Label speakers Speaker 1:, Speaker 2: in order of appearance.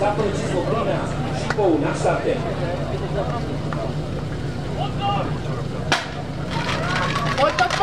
Speaker 1: Zákon číslo 13, šipou na startě.
Speaker 2: Pojď to,